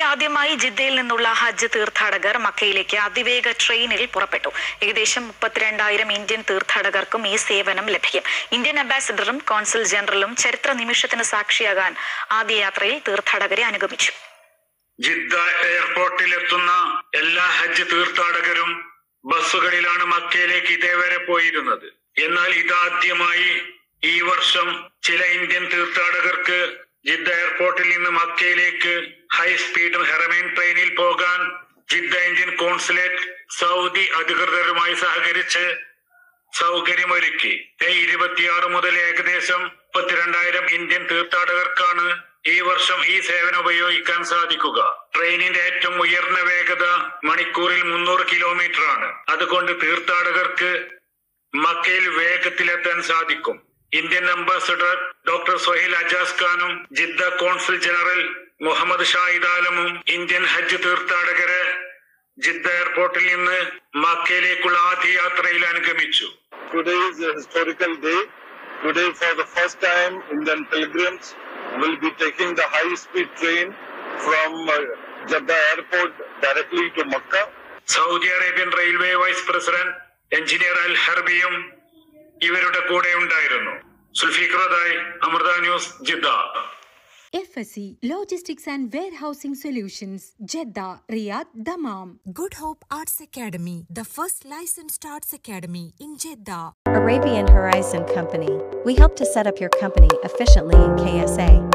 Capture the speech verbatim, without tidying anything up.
ആദ്യമായി ജിദ്ദയിൽ നിന്നുള്ള ഹജ്ജ് തീർത്ഥാടകർ മക്കയിലേക്ക് അതിവേഗ ട്രെയിനിൽ പുറപ്പെട്ടു. ഏകദേശം മുപ്പത്തിരണ്ടായിരം ഇന്ത്യൻ തീർത്ഥാടകർക്കും ഈ സേവനം ലഭിക്കും. ഇന്ത്യൻ അംബാസിഡറും കോൺസുൽ ജനറലും ചരിത്ര നിമിഷത്തിന് സാക്ഷിയാകാൻ ആദ്യ യാത്രയിൽ തീർത്ഥാടകരെ അനുഗമിച്ചു. ജിദ്ദ എയർപോർട്ടിലെത്തുന്ന എല്ലാ ഹജ്ജ് തീർത്ഥാടകരും ബസ്സുകളിലാണ് മക്കയിലേക്ക് ഇതേവരെ പോയിരുന്നത്. എന്നാൽ ഇതാദ്യമായി ഈ വർഷം ചില ഇന്ത്യൻ തീർത്ഥാടകർക്ക് ജിദ്ദ എയർപോർട്ടിൽ നിന്ന് മക്കയിലേക്ക് ഹൈസ്പീഡ് ഹെറമൈൻ ട്രെയിനിൽ പോകാൻ ജിദ്ദ ഇന്ത്യൻ കോൺസുലേറ്റ് സൗദി അധികൃതരുമായി സഹകരിച്ച് സൗകര്യമൊരുക്കി. മെയ് ഇരുപത്തിയാറ് മുതൽ ഏകദേശം മുപ്പത്തിരണ്ടായിരം ഇന്ത്യൻ തീർത്ഥാടകർക്കാണ് ഈ വർഷം ഈ സേവനം ഉപയോഗിക്കാൻ സാധിക്കുക. ട്രെയിനിന്റെ ഏറ്റവും ഉയർന്ന വേഗത മണിക്കൂറിൽ മുന്നൂറ് കിലോമീറ്റർ ആണ്. അതുകൊണ്ട് തീർത്ഥാടകർക്ക് മക്കയിൽ വേഗത്തിലെത്താൻ സാധിക്കും. Indian ambassador doctor Sohail Ajaz ഖാനും Jeddah consul general Muhammad Shahid ആലമും ഇന്ത്യൻ ഹജ്ജ് തീർത്ഥാടകരെ ജിദ്ദ എയർപോർട്ടിൽ നിന്ന് മക്കയിലേക്കുള്ള ആദ്യ യാത്രയിൽ അനുഗമിച്ചു. Today is a historical day. Today, for the first time, Indian pilgrims will be taking the high-speed train from uh, Jeddah Airport directly to Makkah. Saudi Arabian railway vice president engineer Al ഹർബിയും ഇവരുടെ കൂടെ ഉണ്ടായിരുന്നു. സുൽഫിഖ്റദായി, Amrita news, Jeddah. F S C Logistics and Warehousing Solutions, Jeddah, Riyadh, Dammam. Good Hope Arts Academy, the first licensed arts academy in Jeddah. Arabian Horizon Company. We help to set up your company efficiently in K S A.